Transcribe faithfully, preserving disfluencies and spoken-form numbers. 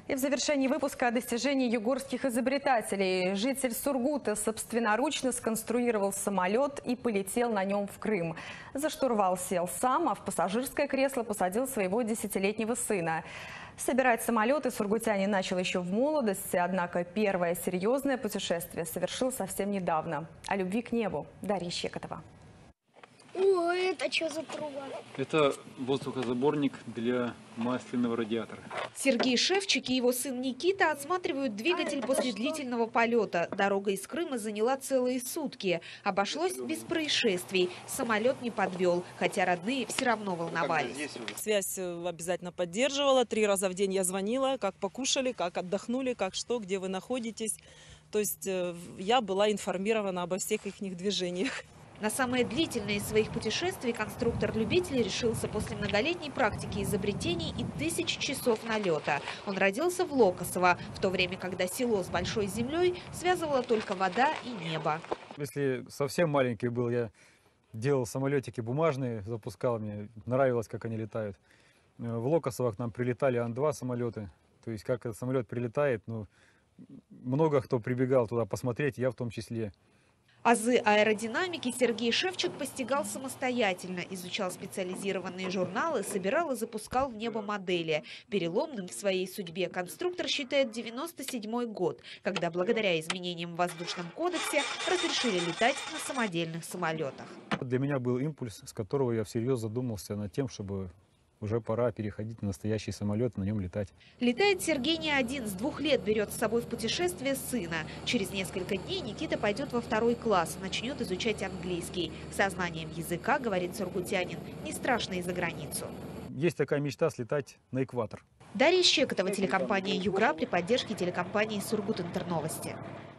И в завершении выпуска о достижении югорских изобретателей. Житель Сургута собственноручно сконструировал самолет и полетел на нем в Крым. За штурвал сел сам, а в пассажирское кресло посадил своего десятилетнего сына. Собирать самолеты сургутянин начал еще в молодости, однако первое серьезное путешествие совершил совсем недавно. О любви к небу. Дарья Щекотова. О, это что за труба? Это воздухозаборник для масляного радиатора. Сергей Шевчик и его сын Никита осматривают двигатель после длительного полета. Дорога из Крыма заняла целые сутки. Обошлось без происшествий. Самолет не подвел, хотя родные все равно волновались. Связь обязательно поддерживала. Три раза в день я звонила, как покушали, как отдохнули, как что, где вы находитесь. То есть я была информирована обо всех их движениях. На самое длительное из своих путешествий конструктор-любитель решился после многолетней практики изобретений и тысяч часов налета. Он родился в Локосово, в то время, когда село с большой землей связывала только вода и небо. Если совсем маленький был, я делал самолетики бумажные, запускал, мне нравилось, как они летают. В Локосово к нам прилетали Ан два самолеты. То есть, как этот самолет прилетает, ну, много кто прибегал туда посмотреть, я в том числе. Азы аэродинамики Сергей Шевчик постигал самостоятельно, изучал специализированные журналы, собирал и запускал в небо модели. Переломным в своей судьбе конструктор считает девяносто седьмой год, когда благодаря изменениям в воздушном кодексе разрешили летать на самодельных самолетах. Для меня был импульс, с которого я всерьез задумался над тем, чтобы уже пора переходить на настоящий самолет, на нем летать. Летает Сергей не один. С двух лет берет с собой в путешествие сына. Через несколько дней Никита пойдет во второй класс, начнет изучать английский. Со знанием языка, говорит сургутянин, не страшно и за границу. Есть такая мечта слетать на экватор. Дарья Щекотова, телекомпания «Югра» при поддержке телекомпании «Сургут Интерновости».